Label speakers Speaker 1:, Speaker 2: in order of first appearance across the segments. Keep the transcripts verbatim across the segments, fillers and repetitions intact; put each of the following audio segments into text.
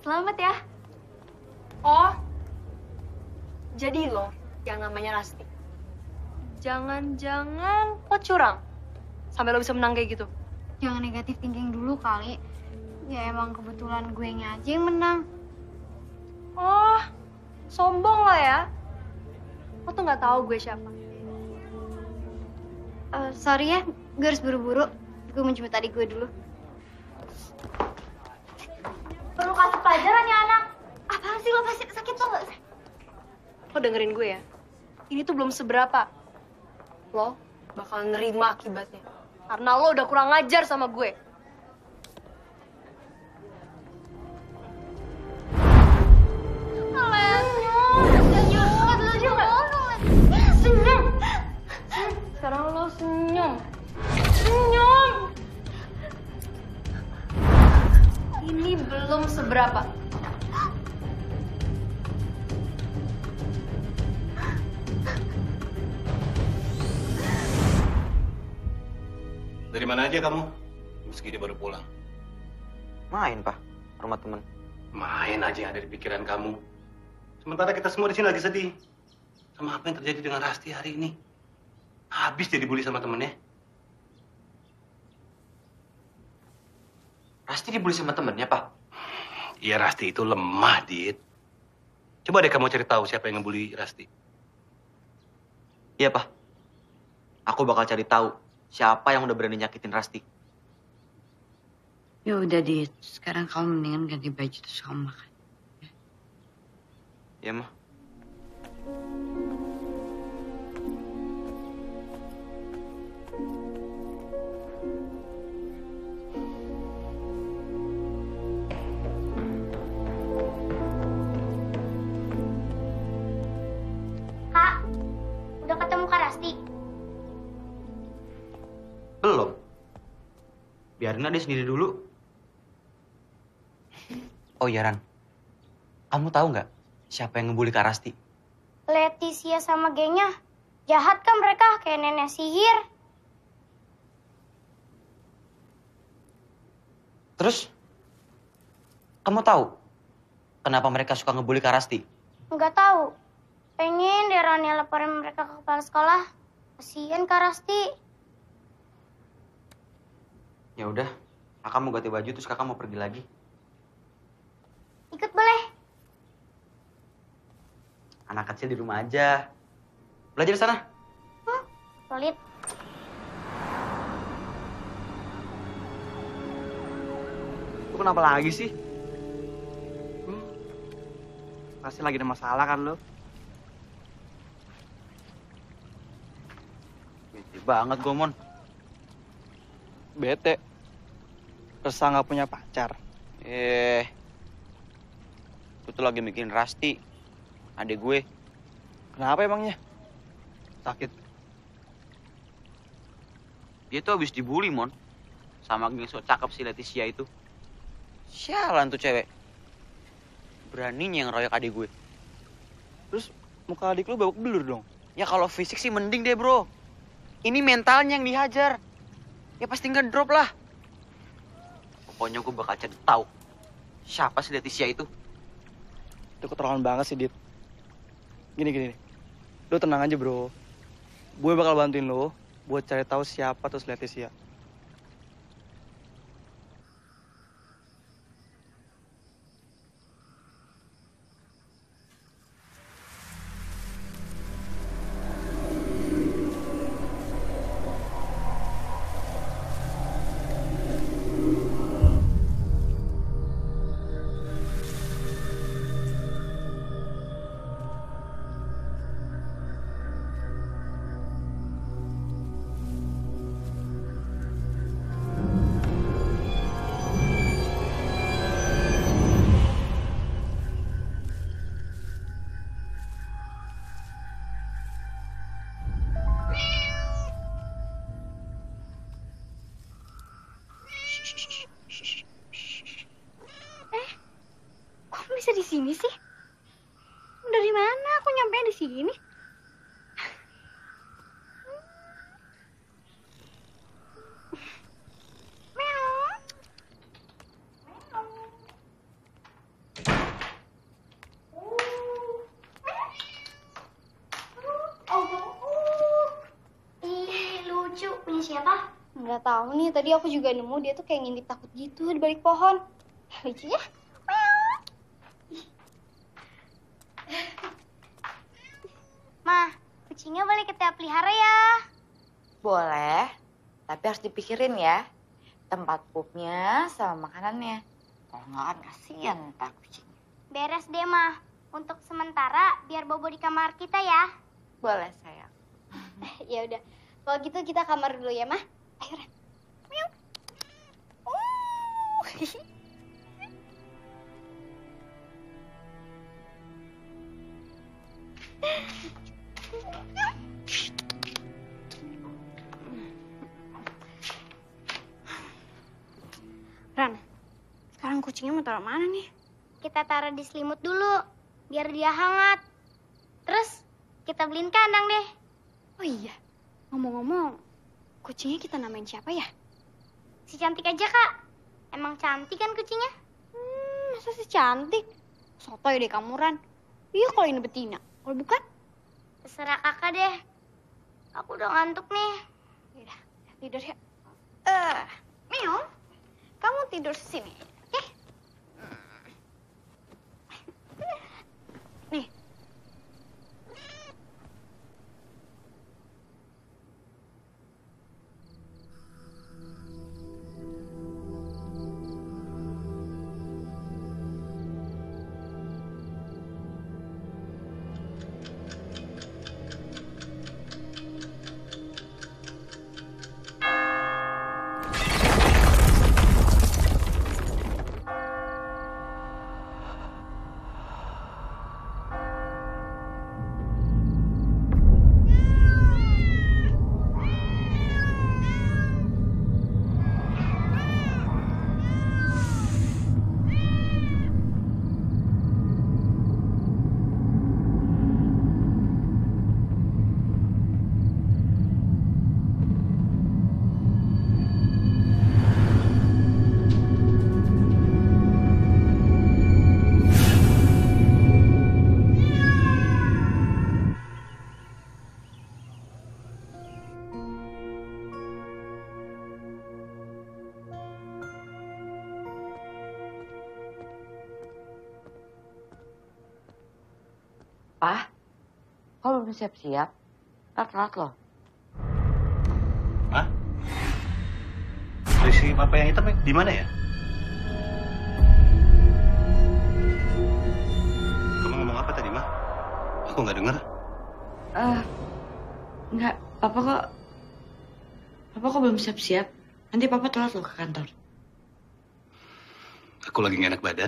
Speaker 1: Selamat ya.
Speaker 2: Oh, jadi lo yang namanya Rasti. Jangan-jangan lo curang sampai lo bisa menang kayak gitu.
Speaker 1: Jangan negatif thinking dulu kali. Ya emang kebetulan gue nya aja yang menang.
Speaker 2: Oh, sombong lo ya. Lo tuh nggak tahu gue siapa.
Speaker 1: Uh, sorry ya, gue harus buru-buru. Gue mau jemput adik gue dulu. Perlu kasih pelajaran ya anak. Apaan sih lo pasti sakit tuh nggak?
Speaker 2: Lo dengerin gue ya. Ini tuh belum seberapa. Lo bakal nerima akibatnya. Karena lo udah kurang ngajar sama gue. Senyum. Sekarang lo senyum. Senyum. Ini belum seberapa.
Speaker 3: Dari mana aja kamu? Meski dia baru pulang.
Speaker 4: Main, Pak. Rumah temen.
Speaker 3: Main aja yang ada di pikiran kamu. Sementara kita semua di sini lagi sedih. Sama apa yang terjadi dengan Rasti hari ini. Habis dia dibully sama temennya.
Speaker 4: Rasti dibully sama temennya, Pak?
Speaker 3: Iya, Rasti itu lemah, Dit. Coba deh kamu cari tahu siapa yang ngebully Rasti.
Speaker 4: Iya, Pak. Aku bakal cari tahu siapa yang udah berani nyakitin Rasti.
Speaker 5: Ya udah, Dit. Sekarang kamu mendingan ganti baju terus kamu makan.
Speaker 4: Iya, Mah.
Speaker 1: Kak, udah ketemu Kak Rasti?
Speaker 4: Belum. Biarin dia sendiri dulu. Oh iya, Ran. Kamu tahu nggak siapa yang ngebully Kak Rasti?
Speaker 1: Leticia sama gengnya. Jahat kan mereka, kayak nenek sihir.
Speaker 4: Terus, kamu tahu kenapa mereka suka ngebully Kak Rasti?
Speaker 1: Nggak tahu. Pengen deh Rani laporin mereka ke kepala sekolah. Kasian Kak Rasti.
Speaker 4: Ya udah, kakak mau ganti baju terus kakak mau pergi lagi.
Speaker 1: Ikut boleh?
Speaker 4: Anak kecil di rumah aja. Belajar di sana.
Speaker 1: Hmm, pelit.
Speaker 6: Lu kenapa lagi sih? Hmm, pasti lagi ada masalah kan lu?
Speaker 4: Bete banget gue, Mon.
Speaker 6: Bete. Resah nggak punya pacar.
Speaker 4: Eh, gue tuh lagi mikirin Rasti, adik gue.
Speaker 6: Kenapa emangnya? Sakit.
Speaker 4: Dia tuh habis dibully, Mon. Sama geng sok cakep si Leticia itu. Sialan tuh cewek. Beraninya yang royok adik gue.
Speaker 6: Terus muka adik lu babak belur dong?
Speaker 4: Ya kalau fisik sih mending deh, bro. Ini mentalnya yang dihajar. Ya pasti nggak drop lah. Pokoknya gue bakal cari tahu siapa si Leticia itu.
Speaker 6: Itu keterlaluan banget sih, Dit. Gini, gini. Lu tenang aja, bro. Gue bakal bantuin lo buat cari tahu siapa tuh si Leticia.
Speaker 1: Bisa di sini sih? Dari mana aku nyampe di sini? Meow. Nggak tahu nih, tadi aku juga nemu dia tuh kayak ngintip takut gitu di balik pohon. Lucu ya? Ma, kucingnya boleh kita pelihara ya?
Speaker 5: Boleh, tapi harus dipikirin ya. Tempat pupnya sama makanannya. Kalau nggak kan kasihan ntar kucing.
Speaker 1: Beres deh, Ma. Untuk sementara, biar Bobo di kamar kita ya.
Speaker 5: Boleh sayang.
Speaker 1: Ya udah, kalau gitu kita kamar dulu ya, Ma. Ayo, Ren. Meow. Uh.
Speaker 2: Ran, sekarang kucingnya mau taruh mana nih?
Speaker 1: Kita taruh di selimut dulu, biar dia hangat. Terus kita beliin kandang deh.
Speaker 2: Oh iya, ngomong-ngomong, kucingnya kita namain siapa ya?
Speaker 1: Si cantik aja, Kak. Emang cantik kan kucingnya?
Speaker 2: Hmm, masa sih cantik? Sotoy deh kamu, Ran. Iya kalau ini betina, kalau bukan?
Speaker 1: Terserah kakak deh. Aku udah ngantuk nih.
Speaker 2: Yaudah, tidur ya. Eh, Mio, kamu tidur sini, oke? Nih.
Speaker 5: Pak, kok belum siap-siap? Telat-telat loh.
Speaker 3: Hah? Polisi papa yang hitam di mana ya? Kamu ngomong apa tadi, Ma? Aku nggak dengar.
Speaker 5: Eh, uh, enggak. Papa kok... Papa kok belum siap-siap? Nanti Papa telat loh ke kantor.
Speaker 3: Aku lagi nggak enak badan.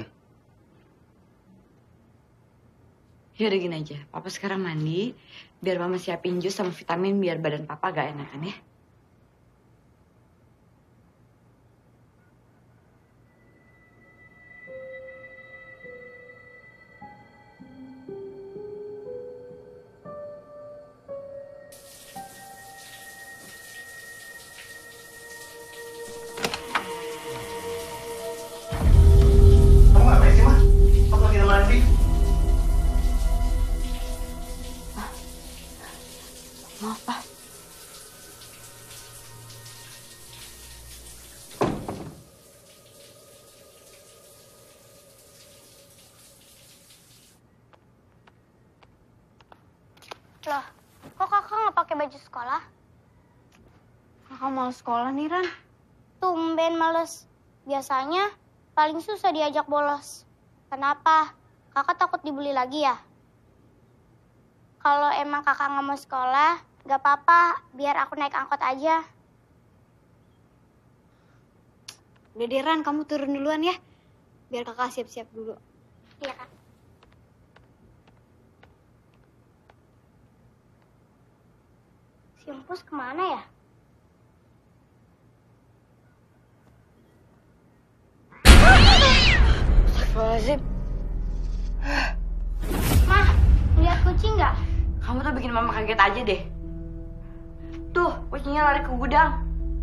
Speaker 5: Ya udah gini aja, Papa sekarang mandi, biar Mama siapin jus sama vitamin biar badan Papa gak enakan ya.
Speaker 3: Kamu ngapain sih, Ma? Aku lagi mandi.
Speaker 5: Mau apa?
Speaker 1: Loh, kok kakak nggak pakai baju sekolah?
Speaker 2: Kakak mau sekolah nih, Ran.
Speaker 1: Tumben males. Biasanya paling susah diajak bolos. Kenapa? Kakak takut dibully lagi ya? Kalau emang kakak nggak mau sekolah, nggak apa-apa. Biar aku naik angkot aja.
Speaker 2: Udah deh, Ran, kamu turun duluan ya. Biar kakak siap-siap dulu.
Speaker 1: Iya, Kak. Si Empus kemana ya?
Speaker 5: Astagfirullahaladzim.
Speaker 1: Mah, lihat kucing nggak?
Speaker 5: Kamu tuh bikin Mama kaget aja deh. Tuh, kucingnya lari ke gudang.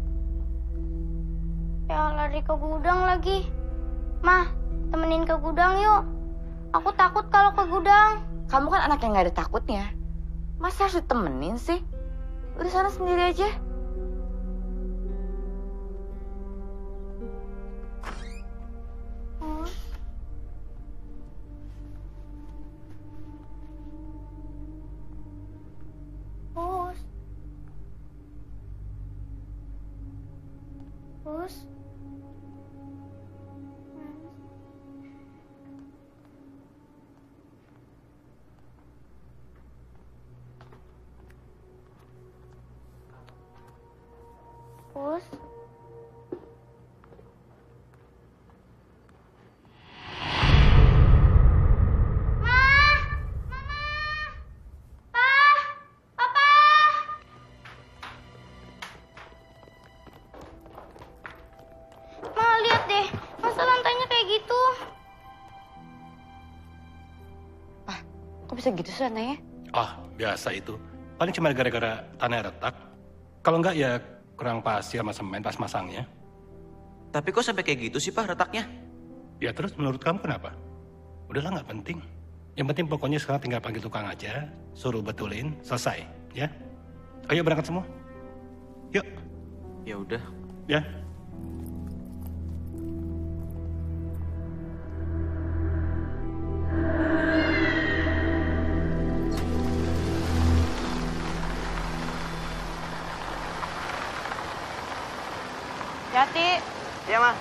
Speaker 1: Ya lari ke gudang lagi. Mah, temenin ke gudang yuk. Aku takut kalau ke gudang.
Speaker 5: Kamu kan anak yang gak ada takutnya. Masa harus ditemenin sih? Udah sana sendiri aja.
Speaker 1: Terus? Terus? Ma, lihat deh, masa lantainya kayak gitu?
Speaker 5: Kok bisa gitu sih anaknya?
Speaker 3: Ah, biasa itu. Paling cuma gara-gara tanah retak. Kalau enggak ya kurang pasir sama semen pas masangnya.
Speaker 4: Tapi kok sampai kayak gitu sih, Pak, retaknya?
Speaker 3: Ya terus menurut kamu kenapa? Udahlah nggak penting. Yang penting pokoknya sekarang tinggal panggil tukang aja, suruh betulin, selesai, ya. Ayo berangkat semua. Yuk,
Speaker 4: Ya udah.
Speaker 3: ya.
Speaker 5: Hati.
Speaker 4: Iya, Ma.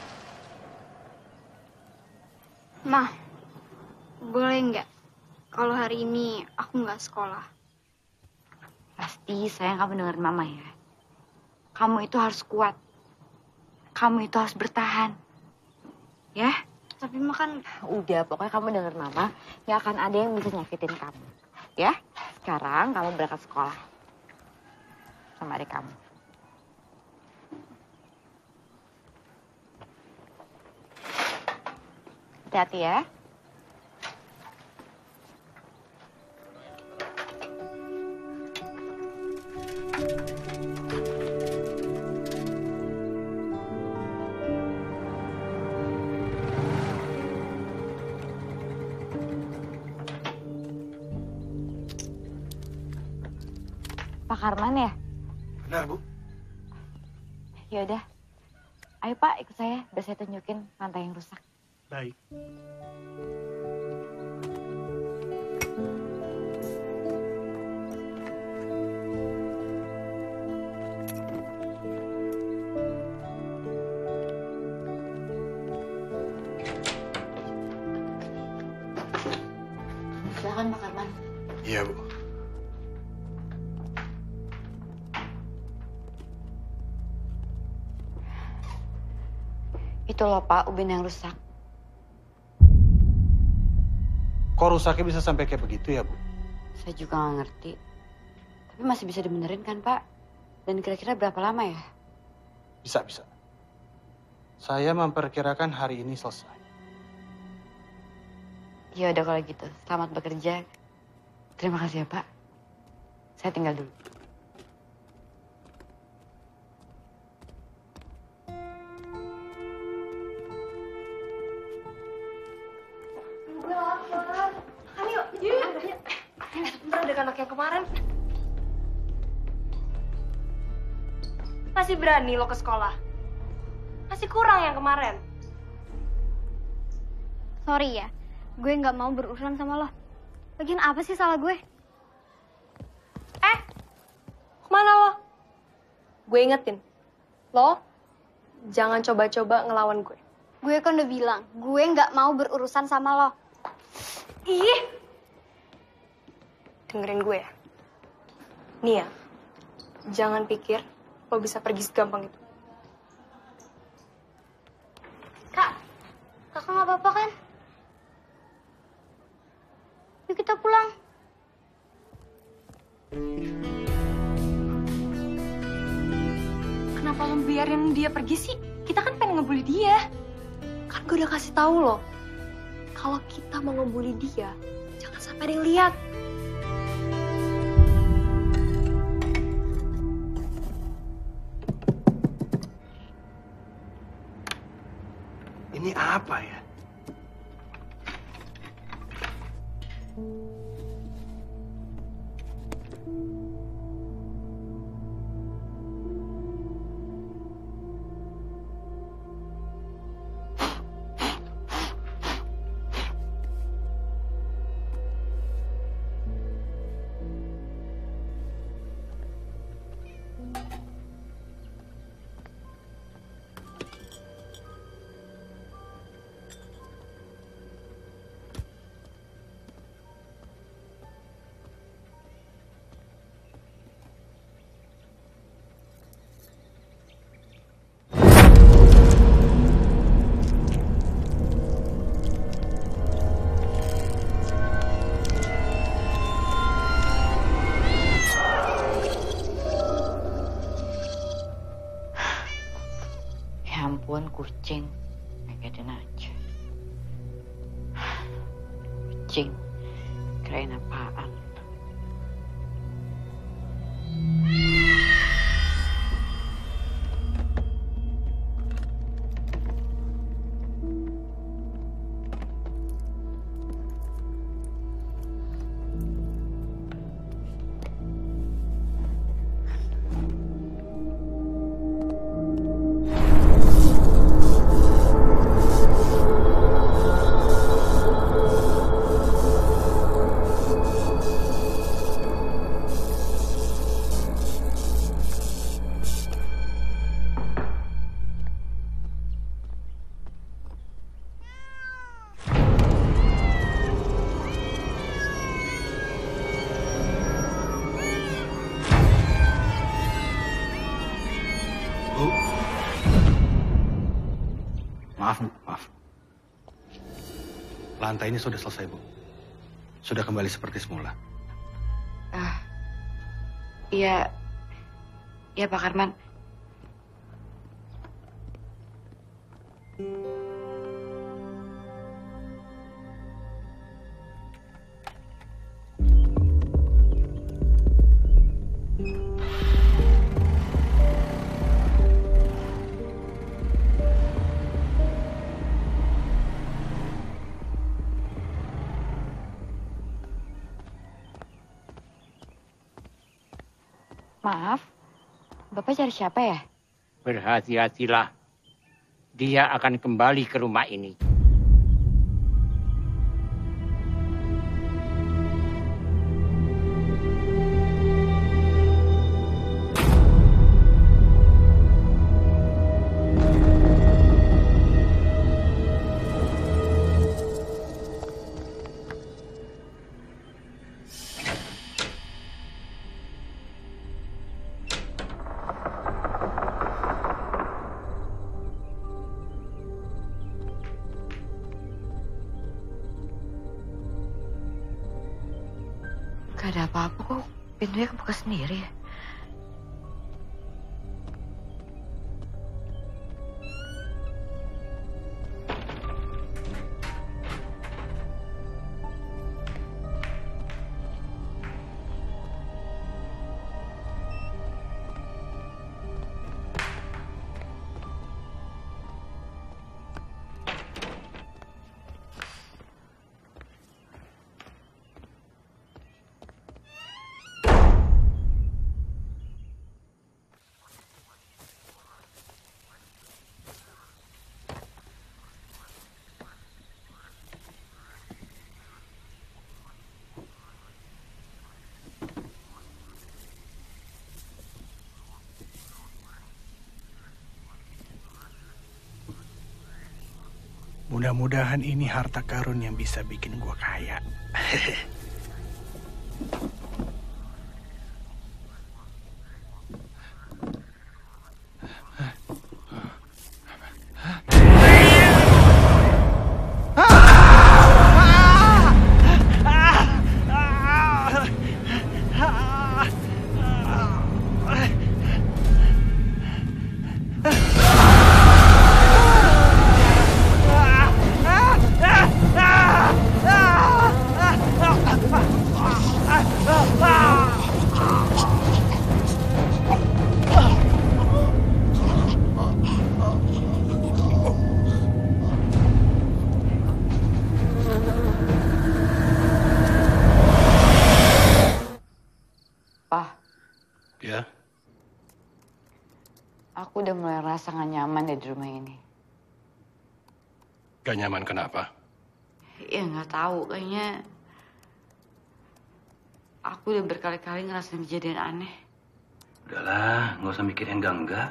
Speaker 1: Ma, boleh nggak kalau hari ini aku nggak sekolah?
Speaker 5: Pasti sayang kamu dengerin mama ya. Kamu itu harus kuat. Kamu itu harus bertahan. Ya?
Speaker 1: Tapi makan
Speaker 5: Udah, pokoknya kamu denger mama. Gak akan ada yang bisa nyakitin kamu. Ya? Sekarang kamu berangkat sekolah. Sama adik kamu. Hati-hati ya. Pak Karman ya?
Speaker 3: Benar, Bu.
Speaker 5: Ya udah. Ayo Pak, ikut saya. Biar saya tunjukin lantai yang rusak.
Speaker 3: Baik.
Speaker 5: Silakan Pak Karman.
Speaker 3: Iya, Bu.
Speaker 5: Itu loh Pak, ubin yang rusak.
Speaker 3: Kok rusaknya bisa sampai kayak begitu ya, Bu?
Speaker 5: Saya juga nggak ngerti. Tapi masih bisa dibenerin kan Pak? Dan kira-kira berapa lama ya?
Speaker 3: Bisa, bisa. Saya memperkirakan hari ini selesai.
Speaker 5: Ya udah kalau gitu, selamat bekerja. Terima kasih ya Pak. Saya tinggal dulu.
Speaker 2: Gue lapar. Makan yuk. Yuk. Bener dengan anak yang kemarin. Masih berani lo ke sekolah? Masih kurang yang kemarin.
Speaker 1: sorry ya, gue nggak mau berurusan sama lo. Lagian apa sih salah gue?
Speaker 2: Eh, kemana lo? Gue ingetin, lo jangan coba-coba ngelawan gue.
Speaker 1: Gue kan udah bilang, gue nggak mau berurusan sama lo.
Speaker 2: Ih, dengerin gue ya. Nih ya, jangan pikir lo bisa pergi segampang itu.
Speaker 1: Kak, kakak nggak apa-apa kan? Yuk kita pulang.
Speaker 2: Kenapa lo biarin dia pergi sih? Kita kan pengen ngebully dia. Kan gue udah kasih tahu lo, kalau kita mau ngebully dia, jangan sampai ada yang lihat.
Speaker 3: Ini apa ya?
Speaker 5: ampun, kucing. Ngagetin aja. Kucing. Kirain apaan.
Speaker 3: Maaf, Bu. Maaf. Lantainya sudah selesai, Bu. Sudah kembali seperti semula.
Speaker 5: Ah, iya, iya Pak Karman. Maaf, Bapak cari siapa ya?
Speaker 7: Berhati-hatilah. Dia akan kembali ke rumah ini.
Speaker 5: Gak ada apa-apa kok. Pintunya kebuka sendiri ya.
Speaker 8: Mudah-mudahan ini harta karun yang bisa bikin gua kaya.
Speaker 3: Ya,
Speaker 5: Aku udah mulai rasa gak nyaman deh di rumah ini.
Speaker 3: gak nyaman kenapa?
Speaker 5: Ya nggak tahu, kayaknya aku udah berkali-kali ngerasain kejadian aneh.
Speaker 3: Udahlah, nggak usah mikirin enggak-enggak.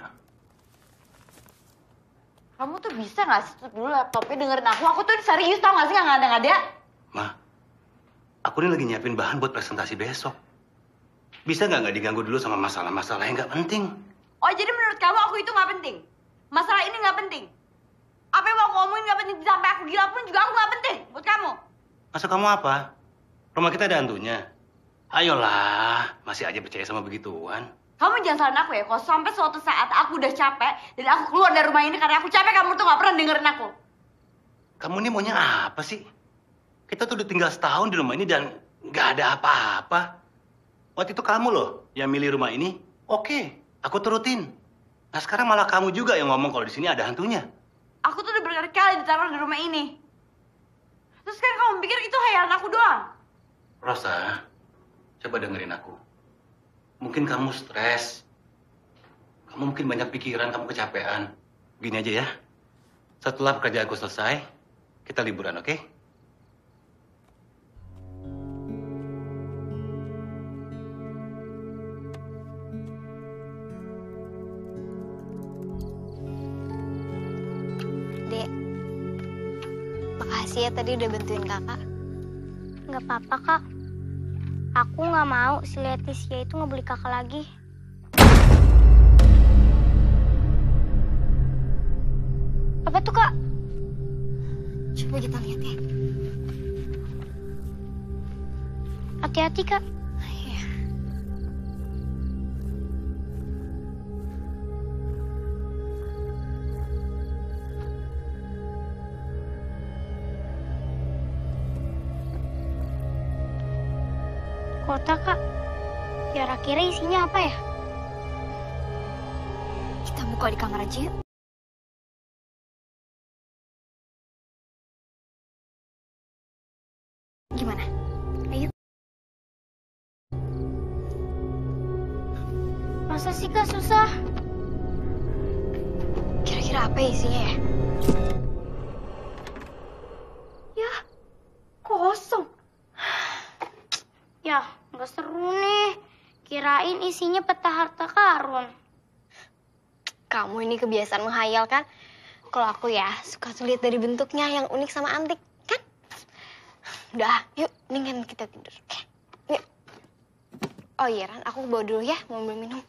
Speaker 5: Kamu tuh bisa nggak sih tutup dulu laptopnya, dengerin aku? Aku tuh serius, tau nggak sih, nggak ngada-ngada.
Speaker 3: Ma, aku ini lagi nyiapin bahan buat presentasi besok. Bisa nggak nggak diganggu dulu sama masalah-masalah yang nggak penting?
Speaker 5: Oh, jadi menurut kamu aku itu nggak penting? Masalah ini nggak penting? Apa yang mau aku ngomongin nggak penting, sampai aku gila pun juga aku nggak penting buat kamu.
Speaker 3: Maksud kamu apa? Rumah kita ada hantunya. Ayolah, masih aja percaya sama begituan.
Speaker 5: Kamu jangan salahin aku ya, kalau sampai suatu saat aku udah capek dan aku keluar dari rumah ini karena aku capek, kamu tuh gak pernah dengerin aku.
Speaker 3: Kamu ini maunya apa sih? Kita tuh udah tinggal setahun di rumah ini dan nggak ada apa-apa. Waktu itu kamu loh yang milih rumah ini. Oke, aku turutin. Nah sekarang malah kamu juga yang ngomong kalau di sini ada hantunya.
Speaker 5: Aku tuh udah berkali-kali ditaruh di rumah ini. Terus sekarang kamu pikir itu hayalan aku doang?
Speaker 3: Rosa, coba dengerin aku. Mungkin kamu stres. Kamu mungkin banyak pikiran, kamu kecapean. Gini aja ya. Setelah pekerjaanku selesai, kita liburan, oke?
Speaker 1: Dek, makasih ya tadi udah bantuin kakak. Nggak apa-apa, Kak. Aku nggak mau si Leticia itu ngebeli kakak lagi. Apa tuh, Kak?
Speaker 5: Coba kita lihat ya.
Speaker 1: Hati-hati, Kak.
Speaker 5: Iya.
Speaker 1: Kotak, Kak. Kira-kira isinya apa ya?
Speaker 5: Kita buka di kamar aja yuk. Gimana? Ayo.
Speaker 1: Masa sih, Kak, susah?
Speaker 5: Kira-kira apa isinya ya? Ya, kosong.
Speaker 1: Ya, nggak seru nih. Kirain isinya peta harta karun.
Speaker 2: Kamu ini kebiasaan menghayal kan? Kalau aku ya suka sulit dari bentuknya yang unik sama antik, kan? Udah, yuk, mendingan kita tidur. Oke, yuk. Oh iya, Ran, aku bawa dulu ya, mau ambil minum.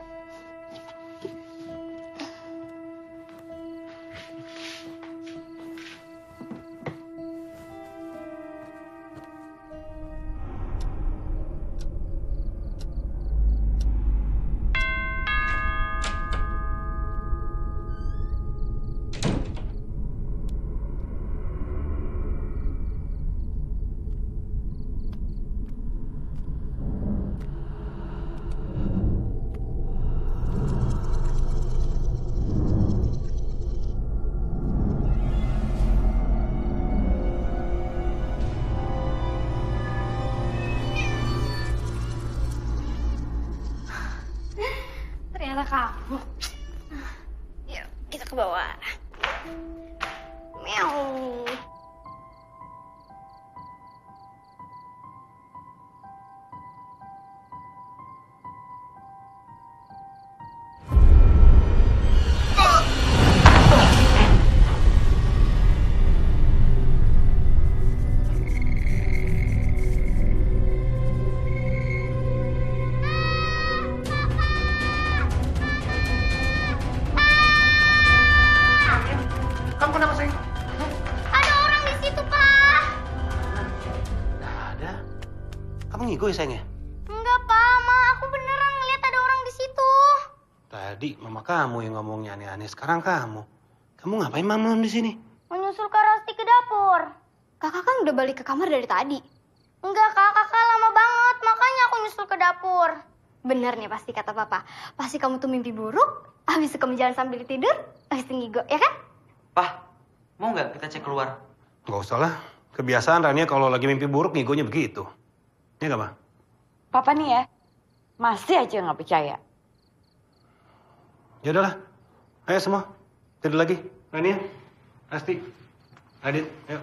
Speaker 2: Ternyata kamu. Yuk, kita ke bawah. Meow.
Speaker 3: Kamu kenapa sayang?
Speaker 1: Ada orang di situ, Pak.
Speaker 3: Nggak ada. Kamu ngigo ya sayang ya?
Speaker 1: Enggak, Pak. Ma, aku beneran ngeliat ada orang di situ.
Speaker 3: Tadi mama kamu yang ngomongnya aneh-aneh. Sekarang kamu. Kamu ngapain malam di sini?
Speaker 1: Mau nyusul Kak Rasti ke dapur.
Speaker 2: Kakak kan udah balik ke kamar dari tadi.
Speaker 1: Enggak, Kak. Kakak lama banget. Makanya aku nyusul ke dapur.
Speaker 2: Bener nih pasti kata papa. Pasti kamu tuh mimpi buruk, habis itu kamu jalan sambil tidur, habis itu ngigo, ya kan?
Speaker 4: Pah, mau nggak kita cek keluar?
Speaker 3: Nggak usah lah. Kebiasaan Rania kalau lagi mimpi buruk ngigonya begitu. Iya nggak, Ma?
Speaker 5: Papa nih ya, masih aja nggak percaya.
Speaker 3: Ya udahlah. Ayo semua. Tidur lagi. Rania, Asti, Adit, ayo.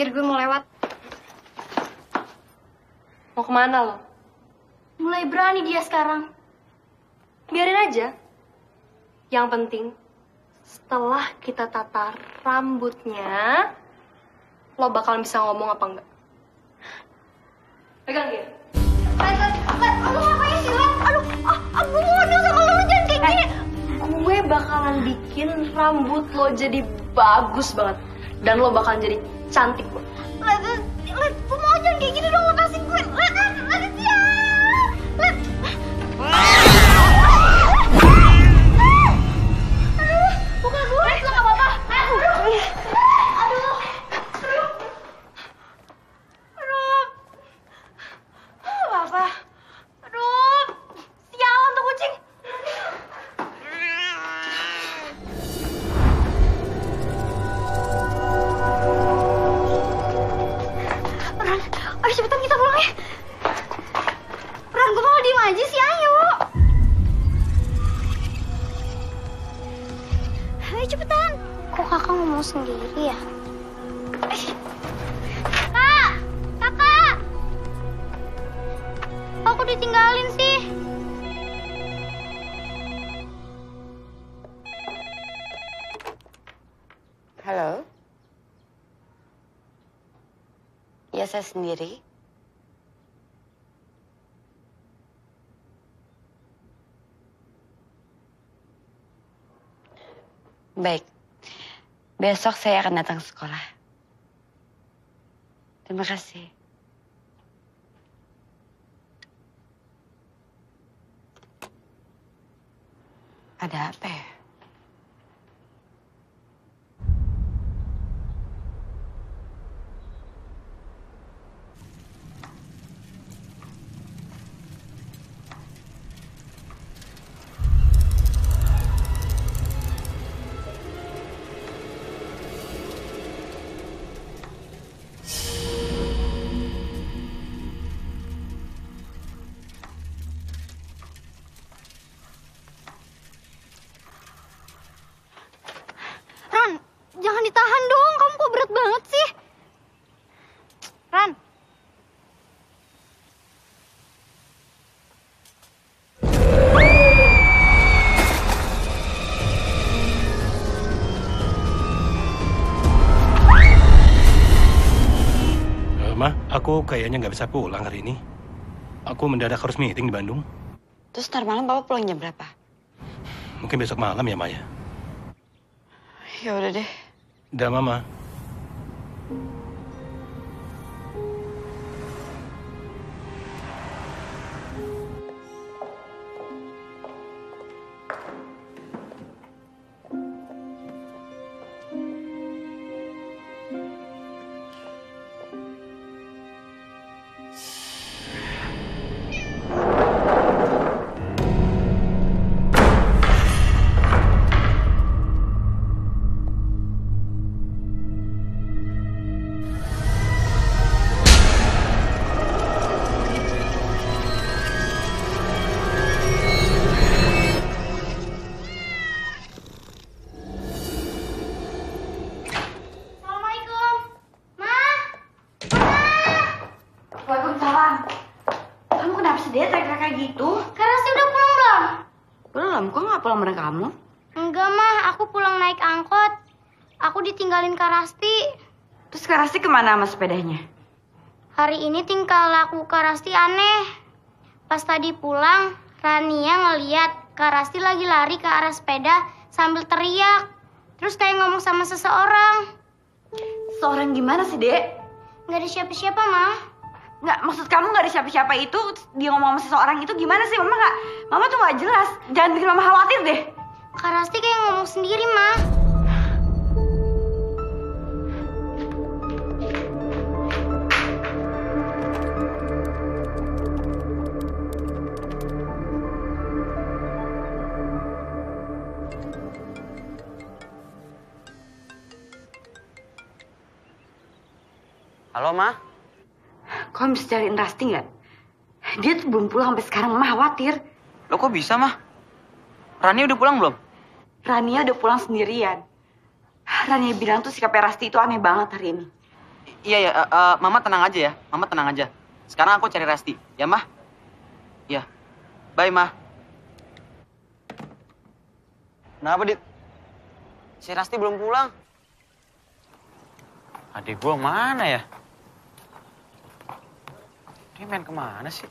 Speaker 2: Gir, gue mau lewat.
Speaker 9: Mau kemana lo?
Speaker 1: Mulai berani dia sekarang.
Speaker 9: Biarin aja. Yang penting, setelah kita tata rambutnya, lo bakal bisa ngomong apa enggak. Pegang, Gir.
Speaker 1: Let, let, let, lu ngapain sih, Let? Aduh, ah, ah, gue mau ngomong sama lu, lu jangan kayak gini.
Speaker 9: Gue bakalan bikin rambut lo jadi bagus banget. Dan lo bakalan jadi cantik banget.
Speaker 1: Let, let, let, gue mau jangan kayak gini dong, lepasin gue. Let, let, let, ya. Let. Aduh, bukan gue, Let, lo gak apa-apa. Aduh. Aduh. Aduh. Gak apa-apa. Aduh. Sialan tuh kucing. Ran, ayo cepetan kita pulang ya. Ran, gue mau diem aja sih, ayo. Ayo cepetan. Kok kakak ngomong sendiri ya? Eh. Kak! Kakak! Aku ditinggalin sih.
Speaker 5: Halo? Ya, saya sendiri. Baik. Besok saya akan datang ke sekolah. Terima kasih. Ada apa ya?
Speaker 1: Ran, jangan ditahan dong. Kamu kok berat banget sih? Ran.
Speaker 3: Eh, Ma, aku kayaknya nggak bisa pulang hari ini. Aku mendadak harus meeting di Bandung.
Speaker 5: Terus ntar malam Bapak pulang jam berapa?
Speaker 3: Mungkin besok malam ya, Maya.
Speaker 5: Ya udah deh.
Speaker 3: Udah, Mama.
Speaker 1: Assalamualaikum. Ma.
Speaker 5: Waalaikumsalam. Kamu kenapa sih dia teriak kayak gitu?
Speaker 1: Kak Rasti udah pulang belum?
Speaker 5: Belum, kok nggak pulang bareng kamu?
Speaker 1: Enggak, Mah. Aku pulang naik angkot. Aku ditinggalin Kak Rasti.
Speaker 5: Terus Kak Rasti kemana sama sepedanya?
Speaker 1: Hari ini tingkah laku Kak Rasti aneh. Pas tadi pulang, Rania ngeliat Kak Rasti lagi lari ke arah sepeda sambil teriak. Terus kayak ngomong sama seseorang.
Speaker 5: Seorang gimana sih, Dek?
Speaker 1: Nggak ada siapa-siapa, Mah.
Speaker 5: Nggak, maksud kamu nggak ada siapa-siapa itu, dia ngomong sama seseorang itu gimana sih? Mama nggak, Mama tuh nggak jelas. Jangan bikin Mama khawatir deh.
Speaker 1: Kak Rasti kayak ngomong sendiri, Mah.
Speaker 4: Halo, Ma?
Speaker 5: Kamu bisa cariin Rasti nggak? Dia tuh belum pulang sampai sekarang, Mama khawatir.
Speaker 4: Lo kok bisa, Ma? Rani udah pulang belum?
Speaker 5: Rania udah pulang sendirian. Rania bilang tuh sikapnya Rasti itu aneh banget hari ini.
Speaker 4: Iya ya, uh, uh, Mama tenang aja ya. Mama tenang aja. Sekarang aku cari Rasti, ya Mah? Iya. Bye, Mah.
Speaker 6: Kenapa, Dit?
Speaker 4: Si Rasti belum pulang. Adik gua mana ya? Dia main kemana sih?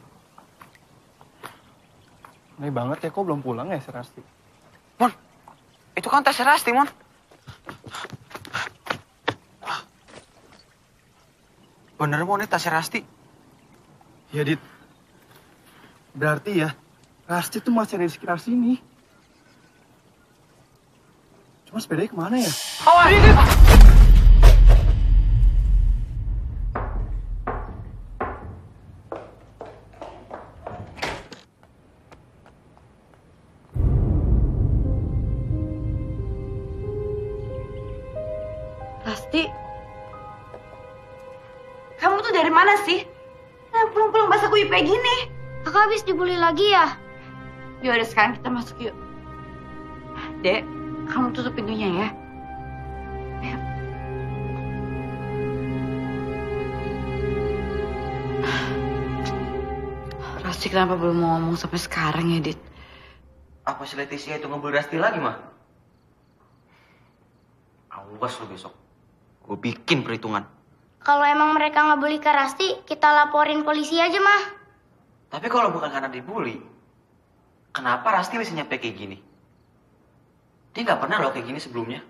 Speaker 6: Aneh banget ya, kok belum pulang ya si Rasti?
Speaker 4: Mon, itu kan tas Rasti, Mon. Bener, Mon, ini tas Rasti.
Speaker 6: Ya, Dit. Berarti ya, Rasti tuh masih ada di sekitar sini. Cuma sepedanya kemana ya?
Speaker 4: Awas! Dit!
Speaker 5: Rasti, kamu tuh dari mana sih? Nah, pulang-pulang basah kuyup kayak gini.
Speaker 1: Kakak habis dibully lagi ya?
Speaker 5: Yaudah sekarang kita masuk yuk. Dek, kamu tutup pintunya ya. Ayo. Rasti kenapa belum mau ngomong sampai sekarang ya, Dit?
Speaker 4: Apa si Leticia itu ngebully Rasti lagi, Mah? Awas lo besok. Gue bikin perhitungan.
Speaker 1: Kalau emang mereka ngebully Kak Rasti, kita laporin polisi aja, Mah.
Speaker 4: Tapi kalau bukan karena dibully, kenapa Rasti bisa nyampe kayak gini? Dia nggak pernah loh kayak gini sebelumnya.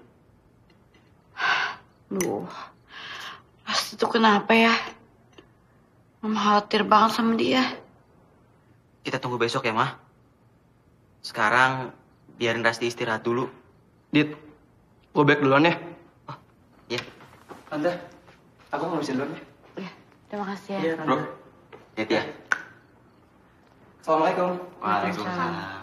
Speaker 5: Duh, Rasti tuh kenapa ya? Mama khawatir banget sama dia.
Speaker 4: Kita tunggu besok ya, Mah. Sekarang biarin Rasti istirahat dulu.
Speaker 6: Dit, gue back duluan ya.
Speaker 4: Oh, iya.
Speaker 6: Tante, aku mau bisa duluan ya.
Speaker 5: Ya, terima kasih ya.
Speaker 6: Iya,
Speaker 4: Bro,
Speaker 6: Tante.
Speaker 4: hati ya.
Speaker 6: Assalamualaikum.
Speaker 4: Waalaikumsalam.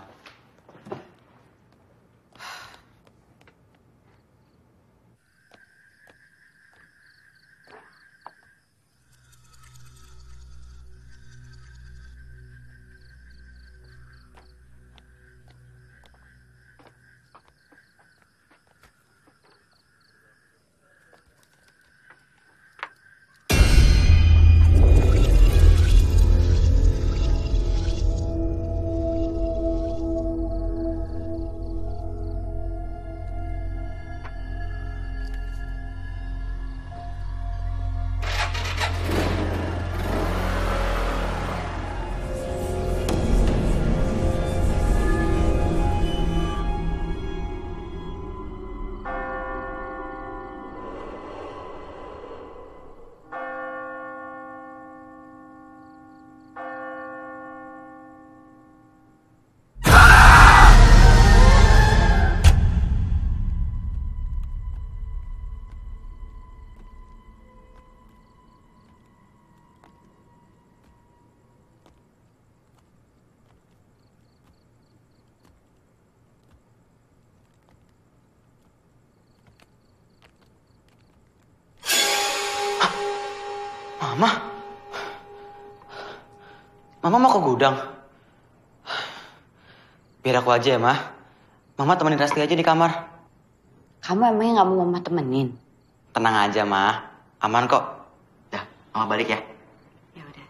Speaker 4: Mama? Mama mau ke gudang? Biar aku aja ya, Ma. Mama temenin Rasti aja di kamar.
Speaker 5: Kamu emangnya nggak mau Mama temenin?
Speaker 4: Tenang aja, Ma. Aman kok. Dah, Mama balik ya.
Speaker 5: Ya udah.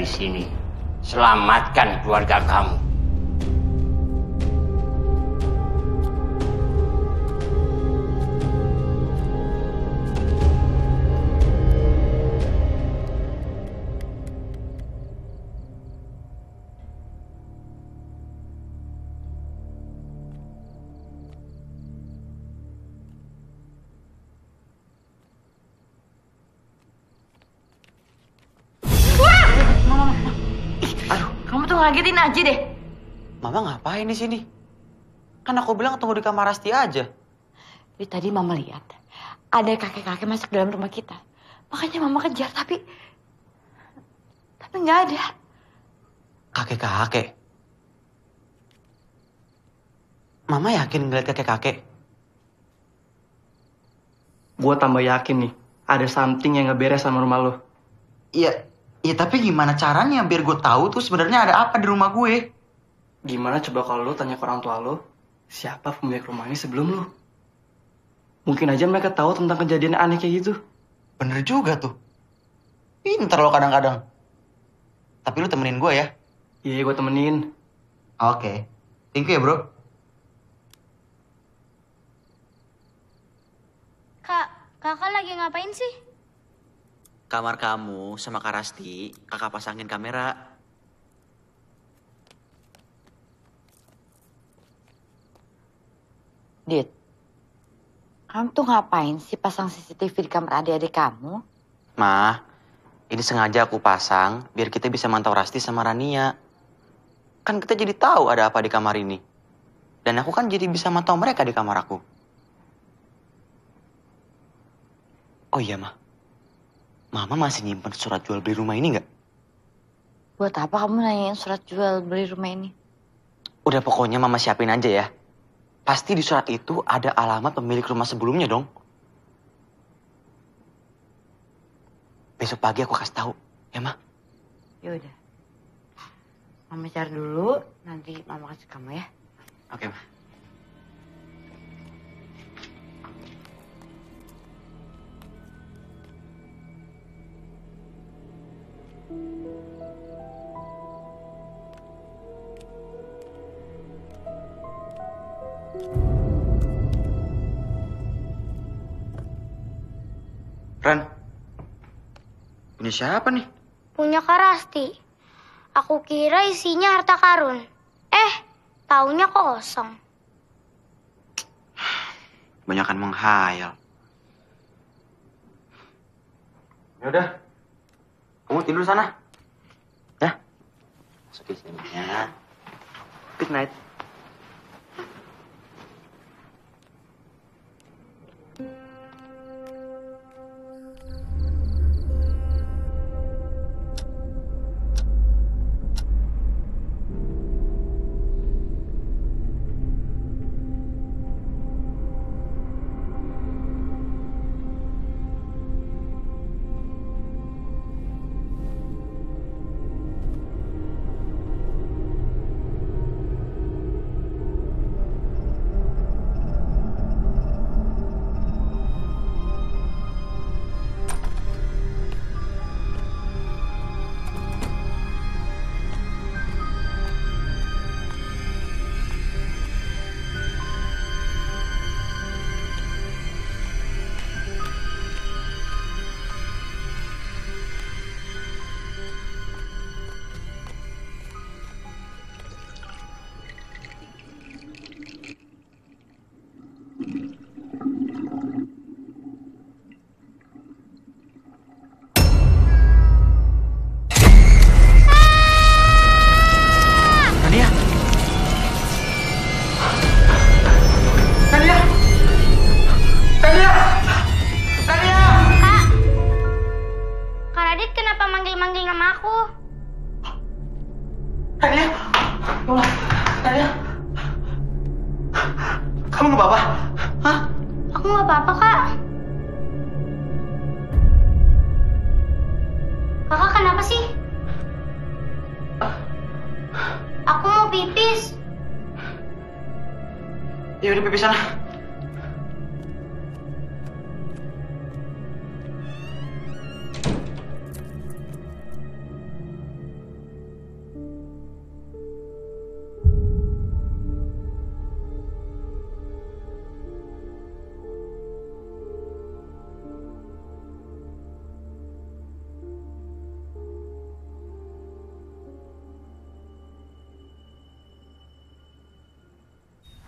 Speaker 7: dari sini. Selamatkan keluarga kamu.
Speaker 5: Kamu tuh ngagetin aja deh.
Speaker 4: Mama ngapain di sini? Kan aku bilang tunggu di kamar Rasti aja.
Speaker 5: Jadi tadi Mama lihat ada kakek-kakek masuk dalam rumah kita. Makanya Mama kejar, tapi tapi nggak ada.
Speaker 4: Kakek-kakek? Mama yakin ngeliat kakek-kakek?
Speaker 6: Gue tambah yakin nih, ada something yang nggak beres sama rumah lo.
Speaker 4: Iya, iya tapi gimana caranya biar gue tahu tuh sebenarnya ada apa di rumah gue?
Speaker 6: Gimana coba kalau lo tanya ke orang tua lo, siapa pemilik rumah ini sebelum lo? Mungkin aja mereka tahu tentang kejadian aneh kayak gitu.
Speaker 4: Bener juga tuh. Pinter lo kadang-kadang. Tapi lo temenin gue ya?
Speaker 6: Iya, gue temenin.
Speaker 4: Oke. Thank you ya, bro.
Speaker 1: Kak, kakak lagi ngapain sih?
Speaker 4: Kamar kamu sama Kak Rasti, kakak pasangin kamera.
Speaker 5: Dit, kamu tuh ngapain sih pasang C C T V di kamar adik-adik kamu?
Speaker 4: Ma, ini sengaja aku pasang biar kita bisa mantau Rasti sama Rania. Kan kita jadi tahu ada apa di kamar ini. Dan aku kan jadi bisa mantau mereka di kamar aku. Oh iya, Ma. Mama masih nyimpen surat jual beli rumah ini nggak?
Speaker 5: Buat apa kamu nanyain surat jual beli rumah ini?
Speaker 4: Udah pokoknya Mama siapin aja ya. Pasti di surat itu ada alamat pemilik rumah sebelumnya dong. Besok pagi aku kasih tahu, ya Ma?
Speaker 5: Ya udah. Mama cari dulu, nanti Mama kasih kamu ya.
Speaker 4: Oke, Ma. Ran, punya siapa nih?
Speaker 1: Punya Kak Rasti. Aku kira isinya harta karun. Eh, taunya kosong.
Speaker 4: Banyakan menghayal. Ya udah, kamu tidur sana. Ya, masuk di sini ya. Good night. Kamu nggak apa-apa? Hah?
Speaker 1: Aku nggak apa-apa, Kak. Kakak kenapa sih? Aku mau pipis.
Speaker 4: Ya udah pipis sana.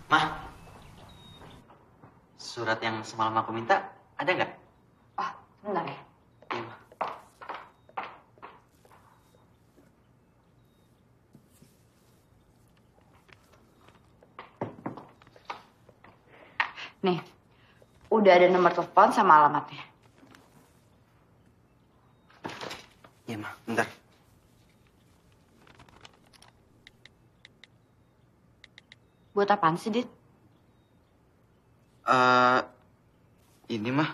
Speaker 4: Mah, surat yang semalam aku minta ada nggak?
Speaker 5: Oh, sebentar ya.
Speaker 4: Iya, Mah.
Speaker 5: Nih, udah ada nomor telepon sama alamatnya.
Speaker 4: Iya, Mah. Bentar.
Speaker 5: Buat apaan sih, Dit?
Speaker 4: Eh, ini mah.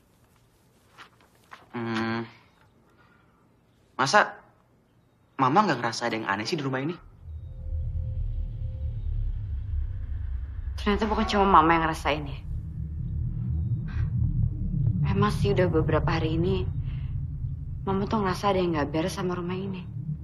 Speaker 4: Hmm, masa Mama nggak ngerasa ada yang aneh sih di rumah ini?
Speaker 5: Ternyata bukan cuma Mama yang ngerasain ya. Emang sih udah beberapa hari ini Mama tuh ngerasa ada yang nggak beres sama rumah ini.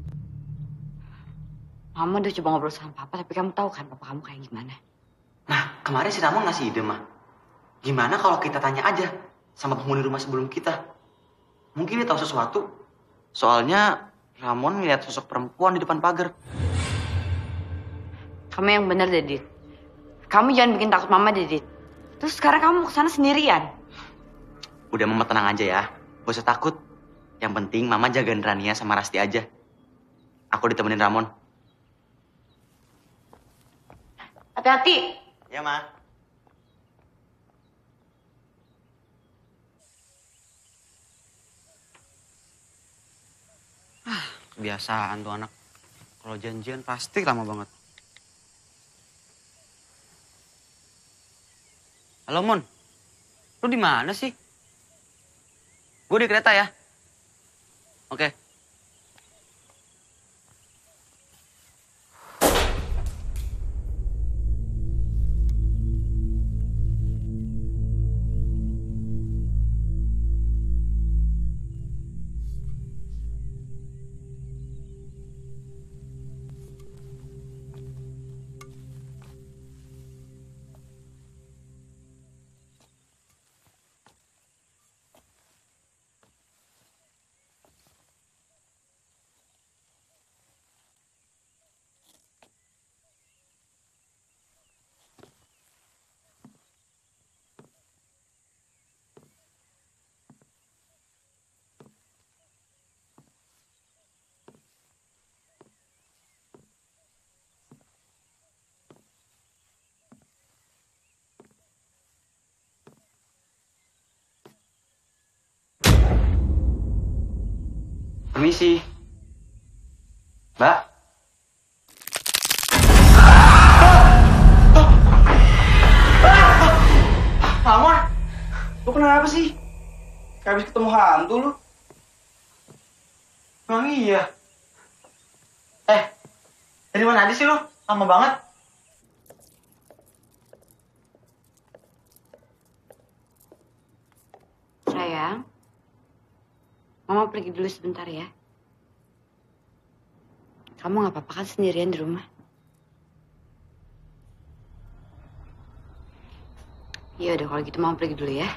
Speaker 5: Mama udah coba ngobrol sama Papa, tapi kamu tahu kan Papa kamu kayak gimana.
Speaker 4: Nah, kemarin si Ramon ngasih ide, Mah. Gimana kalau kita tanya aja sama penghuni rumah sebelum kita? Mungkin dia tahu sesuatu. Soalnya Ramon ngeliat sosok perempuan di depan pagar.
Speaker 5: Kamu yang bener deh, Dit. Kamu jangan bikin takut Mama deh, Dit. Terus sekarang kamu kesana sendirian.
Speaker 4: Udah, Mama tenang aja ya. Gak usah takut. Yang penting Mama jagain Rania sama Rasti aja. Aku ditemenin Ramon.
Speaker 5: Hati-hati.
Speaker 4: Ya, Ma. Ah, kebiasaan tuh anak. Kalau janjian pasti lama banget. Halo, Mon. Lu di mana sih? Gue di kereta ya. Oke. Permisi. Mbak.
Speaker 6: Ramon, lu kenapa sih? Kayak habis ketemu hantu lu.
Speaker 4: Emang iya. Eh, dari mana aja sih lu? Lama banget.
Speaker 5: Sayang, Mama pergi dulu sebentar ya. Kamu nggak apa-apa kan sendirian di rumah? Iya udah kalau gitu Mama pergi dulu ya.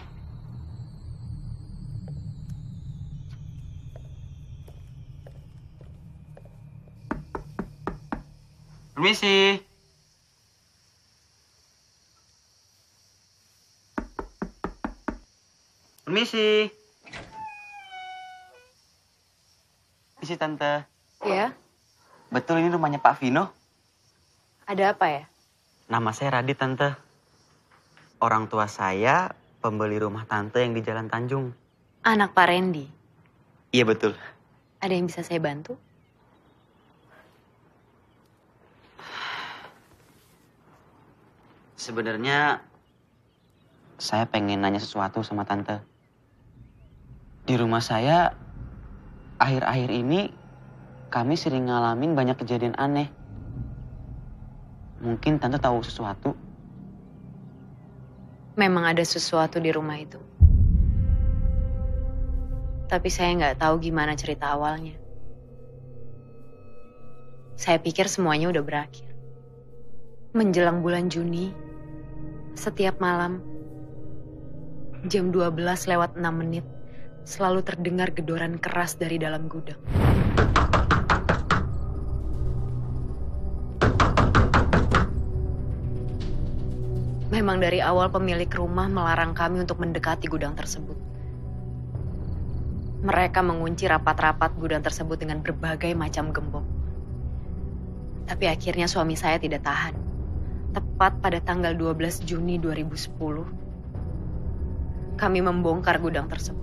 Speaker 4: Permisi. Permisi. Permisi, Tante.
Speaker 9: Ya,
Speaker 4: Betul ini rumahnya Pak Vino?
Speaker 9: ada apa ya?
Speaker 4: Nama saya Radit, Tante. Orang tua saya pembeli rumah Tante yang di Jalan Tanjung.
Speaker 9: Anak Pak Randy.
Speaker 4: Iya, betul.
Speaker 9: Ada yang bisa saya bantu?
Speaker 4: Sebenarnya saya pengen nanya sesuatu sama Tante. Di rumah saya akhir-akhir ini kami sering ngalamin banyak kejadian aneh. Mungkin Tante tahu sesuatu.
Speaker 9: Memang ada sesuatu di rumah itu. Tapi saya nggak tahu gimana cerita awalnya. Saya pikir semuanya udah berakhir. Menjelang bulan Juni, setiap malam, jam dua belas lewat enam menit, selalu terdengar gedoran keras dari dalam gudang. Memang dari awal pemilik rumah melarang kami untuk mendekati gudang tersebut. Mereka mengunci rapat-rapat gudang tersebut dengan berbagai macam gembok. Tapi akhirnya suami saya tidak tahan. Tepat pada tanggal dua belas Juni dua ribu sepuluh, kami membongkar gudang tersebut.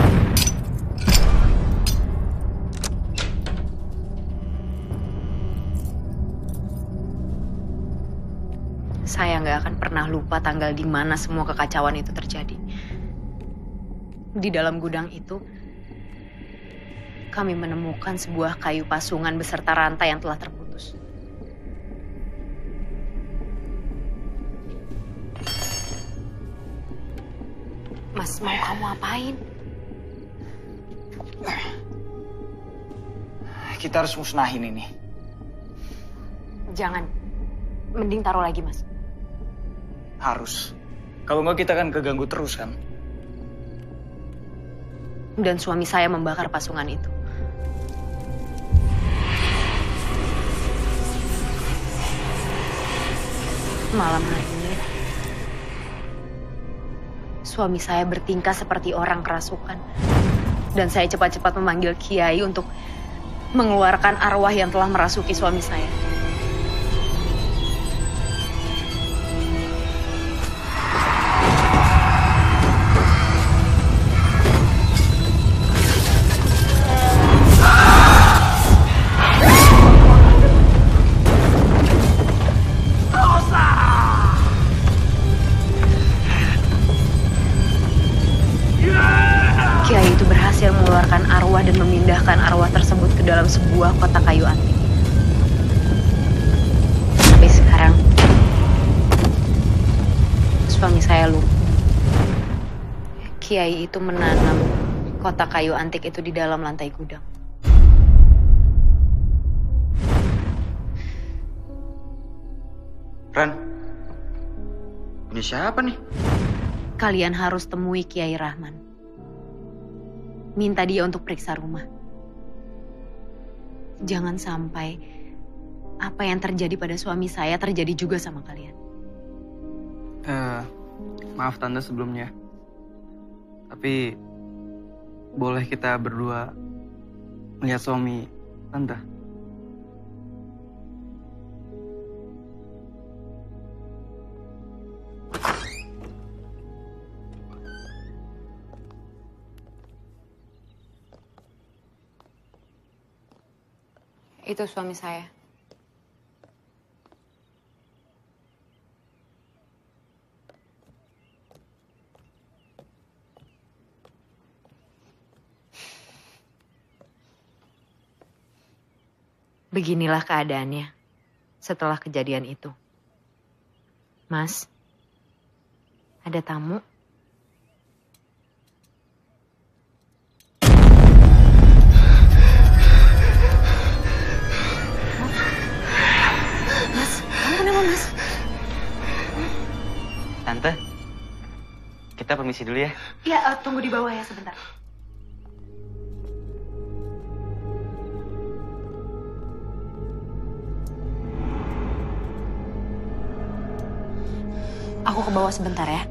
Speaker 9: Saya nggak akan pernah lupa tanggal di mana semua kekacauan itu terjadi. Di dalam gudang itu, kami menemukan sebuah kayu pasungan beserta rantai yang telah terputus. Mas, mau kamu apain?
Speaker 6: Kita harus musnahin ini.
Speaker 9: Jangan. Mending taruh lagi, Mas.
Speaker 6: Harus. Kalau nggak kita kan keganggu terus kan.
Speaker 9: Dan suami saya membakar pasungan itu. Malam harinya, suami saya bertingkah seperti orang kerasukan. Dan saya cepat-cepat memanggil Kiai untuk mengeluarkan arwah yang telah merasuki suami saya. Mengeluarkan arwah dan memindahkan arwah tersebut ke dalam sebuah kotak kayu antik. Tapi sekarang suami saya lupa. Kiai itu menanam kotak kayu antik itu di dalam lantai gudang.
Speaker 4: Ran, ini siapa nih?
Speaker 9: Kalian harus temui Kiai Rahman. Minta dia untuk periksa rumah. Jangan sampai apa yang terjadi pada suami saya terjadi juga sama kalian.
Speaker 6: Uh, maaf Tante sebelumnya. Tapi boleh kita berdua melihat suami Tante?
Speaker 5: Itu suami saya.
Speaker 9: Beginilah keadaannya setelah kejadian itu. Mas, ada tamu.
Speaker 4: Tante, kita permisi dulu ya.
Speaker 9: Ya, uh, tunggu di bawah ya sebentar. Aku ke bawah sebentar ya.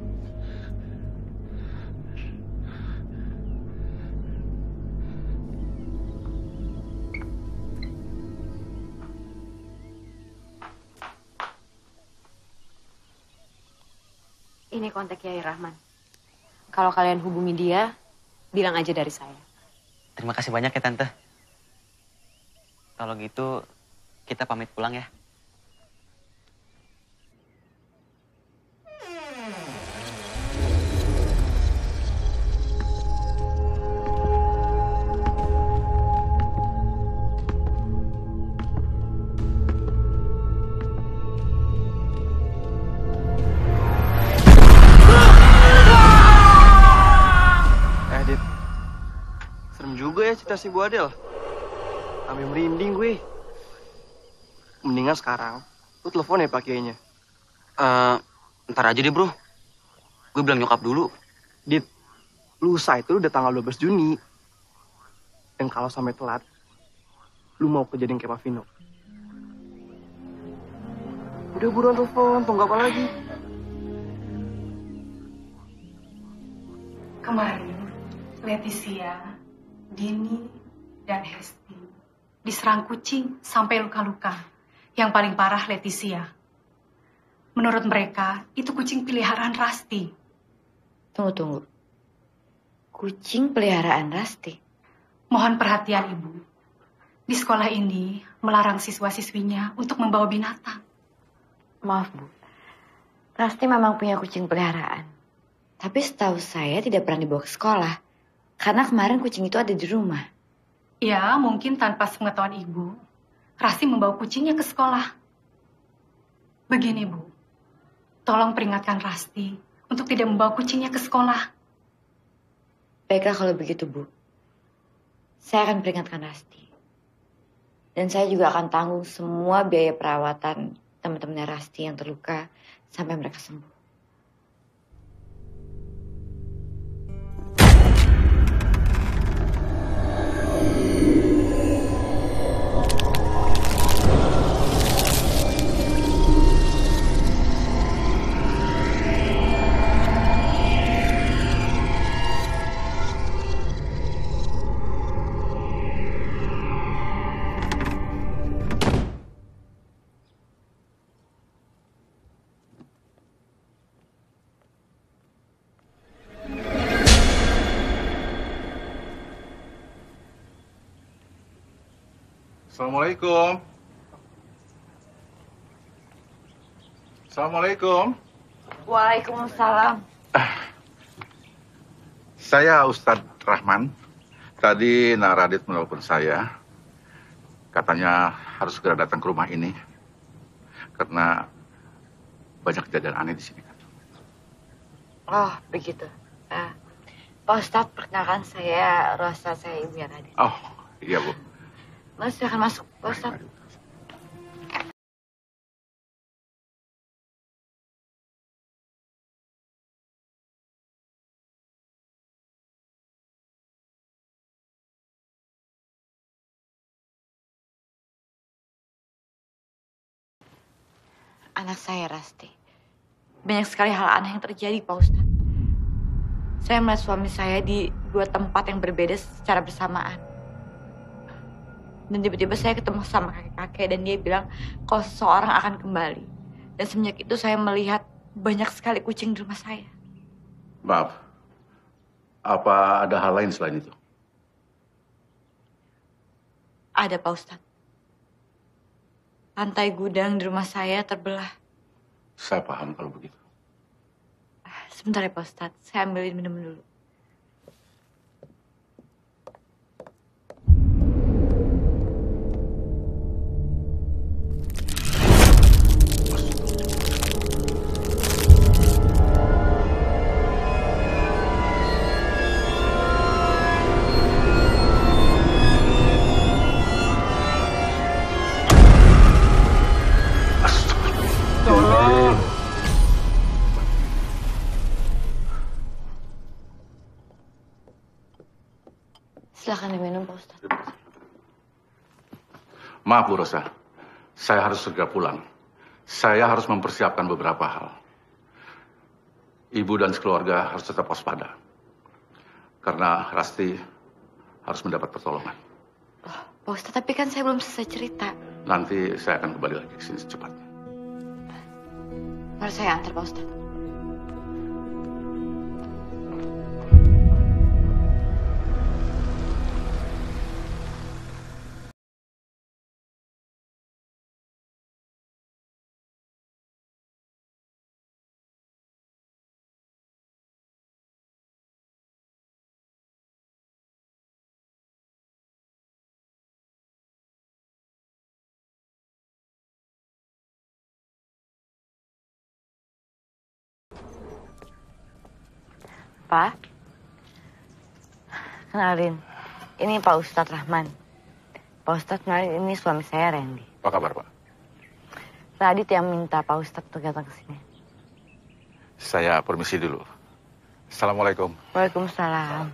Speaker 9: Ini kontak Kiai Rahman. Kalau kalian hubungi dia, bilang aja dari saya.
Speaker 4: Terima kasih banyak ya Tante. Kalau gitu, kita pamit pulang ya.
Speaker 6: Cerita si Bu Adel. Sampai merinding gue. Mendingan sekarang lu telepon ya Pak Kiainya.
Speaker 4: Uh, ntar aja deh bro. Gue bilang nyokap dulu.
Speaker 6: Dit, lusa itu udah tanggal dua belas Juni. Dan kalau sampai telat, lu mau kejadian kayak Pak Vino. Udah buruan telepon, tunggu apa lagi?
Speaker 10: Kemarin, Leticia, Dini, dan Hesti diserang kucing sampai luka-luka. Yang paling parah Leticia. Menurut mereka, itu kucing peliharaan Rasti.
Speaker 5: Tunggu, tunggu. Kucing peliharaan Rasti?
Speaker 10: Mohon perhatian, Ibu. Di sekolah ini melarang siswa-siswinya untuk membawa binatang.
Speaker 5: Maaf, Bu. Rasti memang punya kucing peliharaan. Tapi setahu saya tidak pernah dibawa ke sekolah. Karena kemarin kucing itu ada di rumah.
Speaker 10: Ya, mungkin tanpa sepengetahuan Ibu, Rasti membawa kucingnya ke sekolah. Begini, Bu. Tolong peringatkan Rasti untuk tidak membawa kucingnya ke sekolah.
Speaker 5: Baiklah kalau begitu, Bu. Saya akan peringatkan Rasti. Dan saya juga akan tanggung semua biaya perawatan teman-temannya Rasti yang terluka sampai mereka sembuh.
Speaker 11: Assalamualaikum. Assalamualaikum.
Speaker 5: Waalaikumsalam.
Speaker 11: Saya Ustadz Rahman. Tadi Nak Radit menelpon saya. Katanya harus segera datang ke rumah ini. Karena banyak kejadian aneh di sini.
Speaker 5: Oh, begitu. Uh, Pak Ustadz, perkenalkan saya Rosa, saya ibunya Radit.
Speaker 11: Oh, iya Bu.
Speaker 5: Mas, silahkan masuk, Pak Ustadz. Anak saya, Rasti. Banyak sekali hal aneh yang terjadi, Pak Ustadz. Saya melihat suami saya di dua tempat yang berbeda secara bersamaan. Dan tiba-tiba saya ketemu sama kakek-kakek dan dia bilang kalau seseorang akan kembali. Dan semenjak itu saya melihat banyak sekali kucing di rumah saya.
Speaker 11: Maaf, apa ada hal lain selain itu?
Speaker 5: Ada, Pak Ustadz. Lantai gudang di rumah saya terbelah.
Speaker 11: Saya paham kalau begitu.
Speaker 5: Sebentar ya, Pak Ustadz. Saya ambilin minum dulu. Silakan diminum, Pak Ustadz.
Speaker 11: Maaf, Bu Rosa. Saya harus segera pulang. Saya harus mempersiapkan beberapa hal. Ibu dan sekeluarga harus tetap waspada. Karena Rasti harus mendapat pertolongan.
Speaker 5: Oh, Pak Ustadz, tapi kan saya belum selesai cerita.
Speaker 11: Nanti saya akan kembali lagi ke sini secepatnya.
Speaker 5: Mari saya antar, Pak Ustadz. Pak, kenalin, ini Pak Ustadz Rahman. Pak Ustadz, kenalin, ini suami saya, Randy.
Speaker 11: Apa kabar, Pak?
Speaker 5: Radit yang minta Pak Ustadz untuk datang ke sini.
Speaker 11: Saya permisi dulu. Assalamualaikum.
Speaker 5: Waalaikumsalam.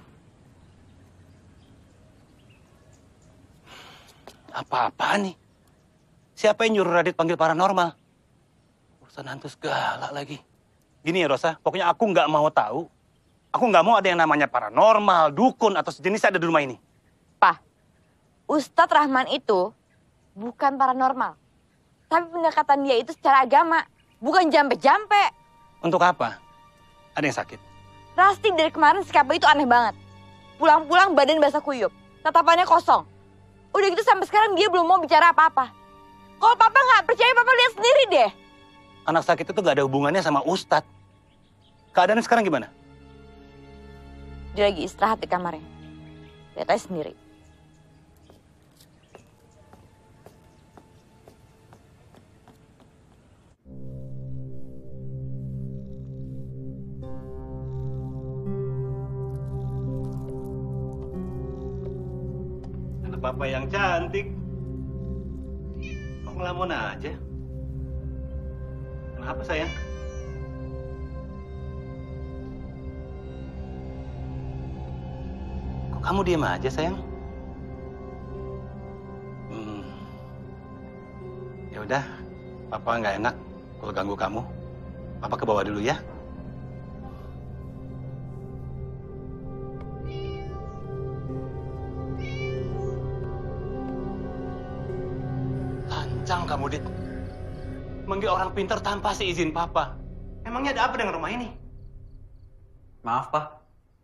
Speaker 3: Apa-apaan nih? Siapa yang nyuruh Radit panggil paranormal? Urusan hantu segala lagi. Gini ya, Rosa, pokoknya aku nggak mau tahu Aku nggak mau ada yang namanya paranormal, dukun, atau sejenis ada di rumah ini.
Speaker 5: Pak, Ustadz Rahman itu bukan paranormal. Tapi pendekatan dia itu secara agama, bukan jampe-jampe.
Speaker 3: Untuk apa? Ada yang sakit?
Speaker 5: Rasti dari kemarin sikapnya itu aneh banget. Pulang-pulang badan basah kuyup, tatapannya kosong. Udah gitu sampai sekarang dia belum mau bicara apa-apa. Kalau papa nggak percaya, papa lihat sendiri deh.
Speaker 3: Anak sakit itu gak ada hubungannya sama Ustadz. Keadaannya sekarang gimana?
Speaker 5: Dia lagi istirahat di kamarnya. Lihat aja sendiri.
Speaker 3: Anak papa yang cantik. Kok ngelamun aja? Kenapa sayang? Kok kamu diam aja sayang? Hmm. Ya udah, papa nggak enak kalau ganggu kamu. Papa ke bawah dulu ya. Lancang kamu, Dit. Manggil orang pintar tanpa seizin papa. Emangnya ada apa dengan rumah ini?
Speaker 4: Maaf, Pak.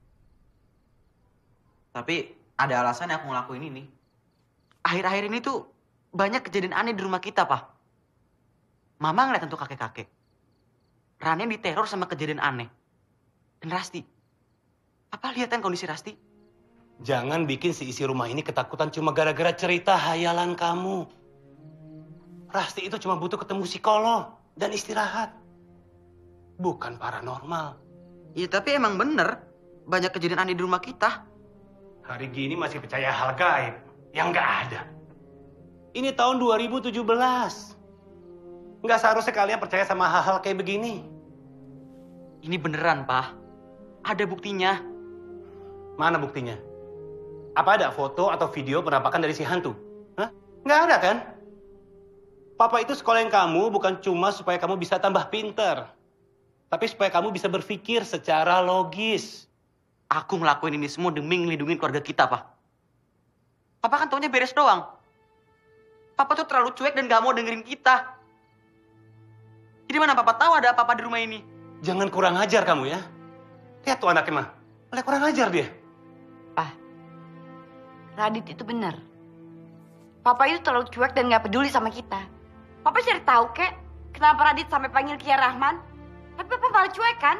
Speaker 4: Tapi ada alasan yang aku ngelakuin ini. Akhir-akhir ini tuh banyak kejadian aneh di rumah kita, Pak. Mama ngeliat untuk kakek-kakek. Rania diteror sama kejadian aneh. Dan Rasti. Papa lihat kan kondisi Rasti?
Speaker 3: Jangan bikin si isi rumah ini ketakutan cuma gara-gara cerita hayalan kamu. Rasti itu cuma butuh ketemu psikolog dan istirahat. Bukan paranormal.
Speaker 4: Iya, tapi emang bener. Banyak kejadian aneh di rumah kita.
Speaker 3: Hari gini masih percaya hal gaib yang nggak ada. Ini tahun dua ribu tujuh belas. Nggak seharusnya kalian percaya sama hal-hal kayak begini.
Speaker 4: Ini beneran, Pak. Ada buktinya.
Speaker 3: Mana buktinya? Apa ada foto atau video penampakan dari si hantu? Hah? Nggak ada kan? Papa itu sekolahin kamu bukan cuma supaya kamu bisa tambah pinter. Tapi supaya kamu bisa berpikir secara logis.
Speaker 4: Aku ngelakuin ini semua demi ngelindungin keluarga kita, Pak. Papa kan taunya beres doang. Papa tuh terlalu cuek dan gak mau dengerin kita. Jadi mana Papa tahu ada apa-apa di rumah ini?
Speaker 3: Jangan kurang ajar kamu ya. Lihat tuh anaknya mah. Malah kurang ajar dia.
Speaker 5: Pak, Radit itu benar. Papa itu terlalu cuek dan gak peduli sama kita. Papa cari tahu, kek, kenapa Radit sampai panggil Kia Rahman. Tapi Papa malah cuek, kan?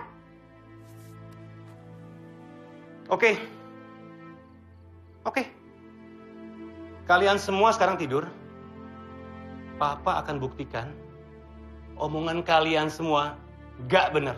Speaker 3: Oke. Oke. Kalian semua sekarang tidur. Papa akan buktikan omongan kalian semua gak benar.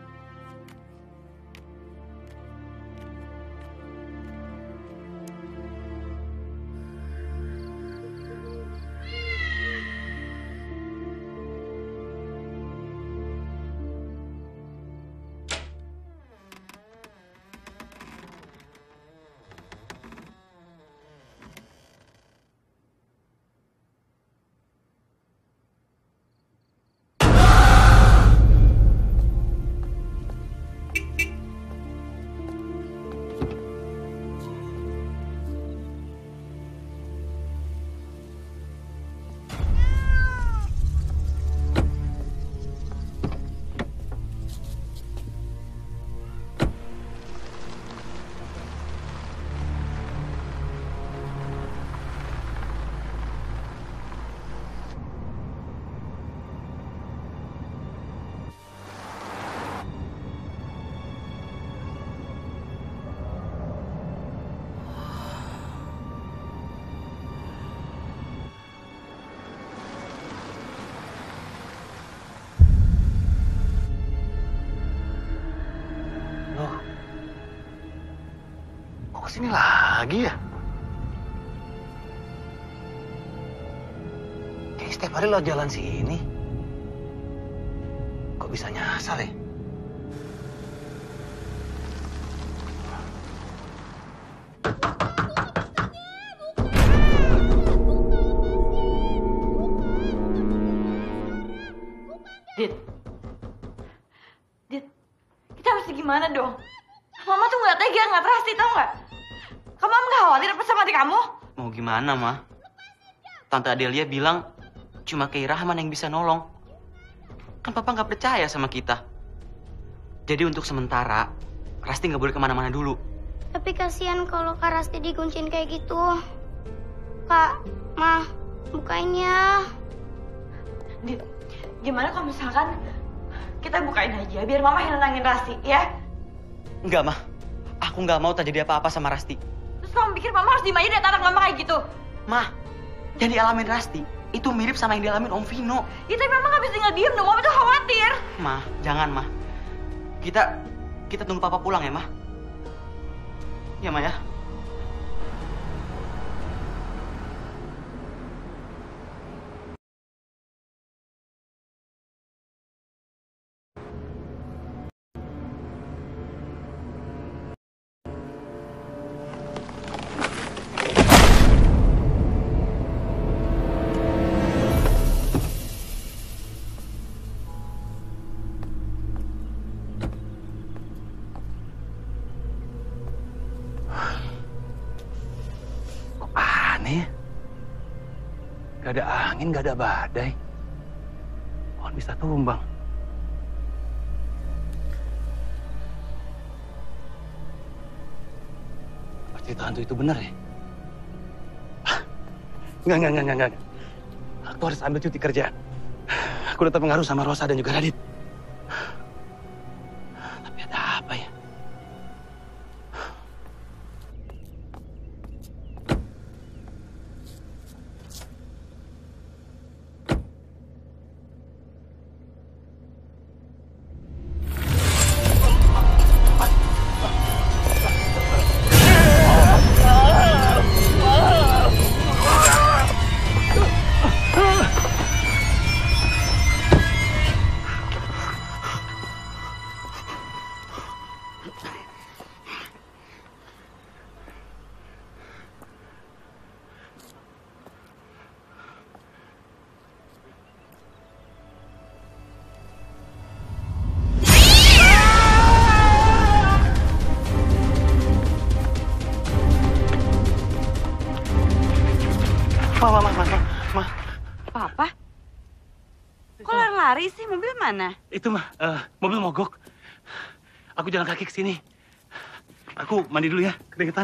Speaker 3: Kesini lagi ya? Kayak setiap hari lo jalan sini. Kok bisa nyasar ya?
Speaker 5: Dit. Dit. Kita harus gimana dong? Mama tuh nggak tega, nggak Rasti, tau nggak? Kamu nggak khawatir apa sama adik kamu?
Speaker 4: Mau gimana, Ma? Tante Adelia bilang cuma Kei Rahman yang bisa nolong. Kan Papa nggak percaya sama kita. Jadi untuk sementara, Rasti nggak boleh kemana-mana dulu.
Speaker 1: Tapi kasihan kalau Kak Rasti dikuncin kayak gitu. Kak, Ma, bukain ya.
Speaker 5: Dit, gimana kalau misalkan kita bukain aja biar Mama yang nenangin Rasti, ya?
Speaker 4: Enggak, Ma. Aku nggak mau terjadi apa-apa sama Rasti.
Speaker 5: Terus kamu pikir Mama harus diem aja liat anak Mama kayak gitu?
Speaker 4: Ma, yang dialamin Rasti itu mirip sama yang dialamin Om Vino.
Speaker 5: Ya tapi Mama nggak bisa tinggal diem dong, Mama tuh khawatir.
Speaker 4: Ma, jangan, Ma. Kita, kita tunggu Papa pulang ya, Ma. Ya, Ma ya.
Speaker 3: Gak ada angin, gak ada badai. Pohon bisa tumbang. Apa cerita hantu itu benar ya? Enggak, enggak, enggak, enggak. Aku harus ambil cuti kerja. Aku udah terpengaruh sama Rosa dan juga Radit. Tapi ada apa ya? Ma, ma, ma, ma, ma.
Speaker 5: Papa? Kok lari-lari sih? Mobil mana?
Speaker 3: Itu mah, uh, mobil mogok. Aku jalan kaki ke sini. Aku mandi dulu ya, keringetan.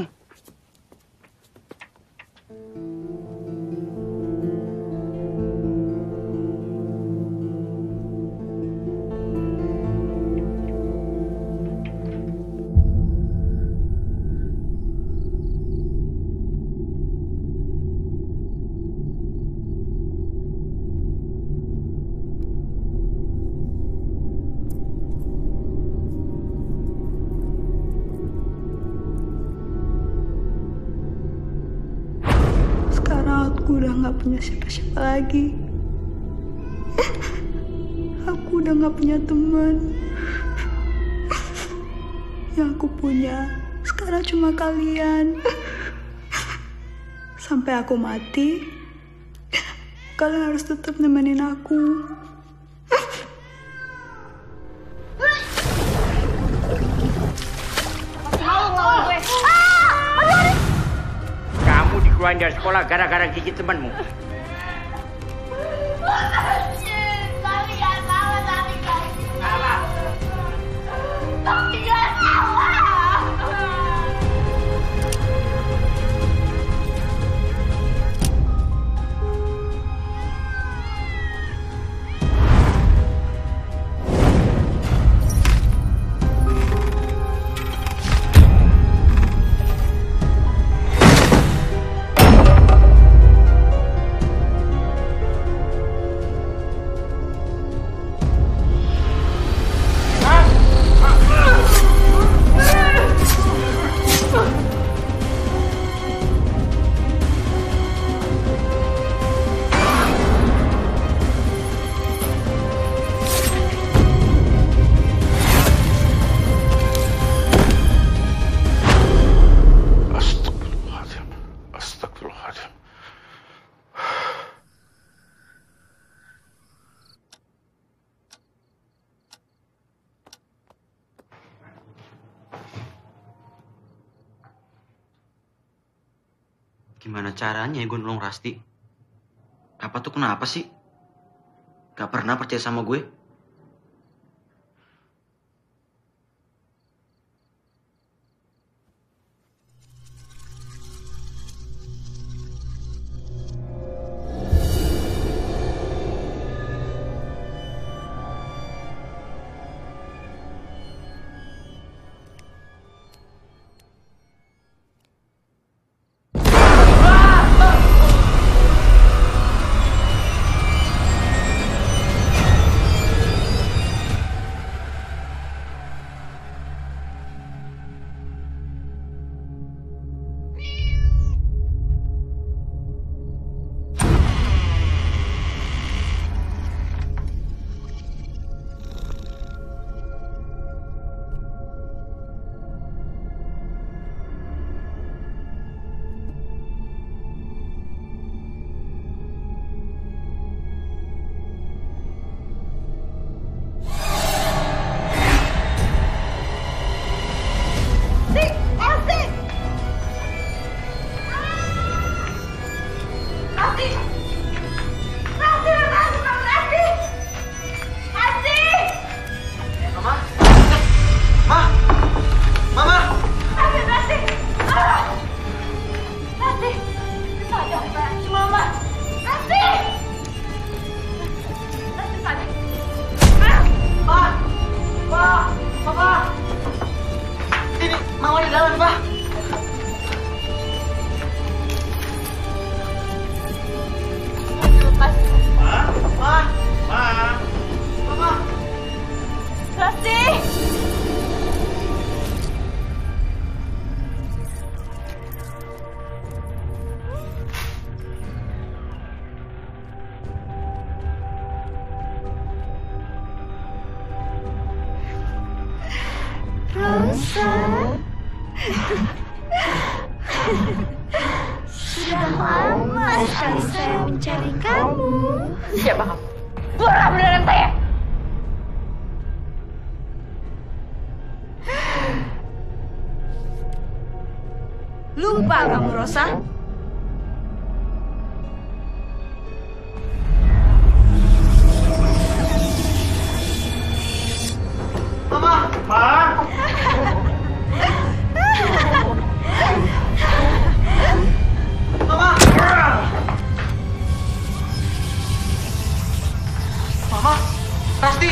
Speaker 12: Aku udah gak punya siapa-siapa lagi. Aku udah gak punya teman. Yang aku punya sekarang cuma kalian. Sampai aku mati, kalian harus tetap nemenin aku.
Speaker 7: Keluar dari sekolah gara-gara gigit temanmu.
Speaker 1: Kalian salah tadi guys. Salah. Tapi gak salah.
Speaker 4: Gimana caranya ya gue nolong Rasti? Papa tuh kenapa sih? Gak pernah percaya sama gue?
Speaker 1: Sudah lama sekali saya mencari kamu.
Speaker 5: Siapa kamu? Buang beneran saya!
Speaker 12: Lupa kamu, Rosa?
Speaker 6: Mama! Ma! Mama! Mama! Rasti!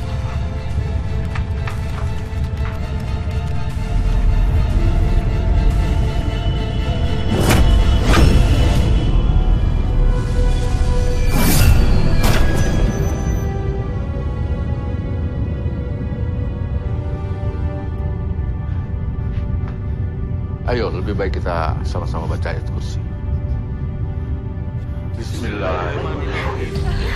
Speaker 11: Ayo, lebih baik kita sama-sama baca ayat kursi. Bismillahirrahmanirrahim.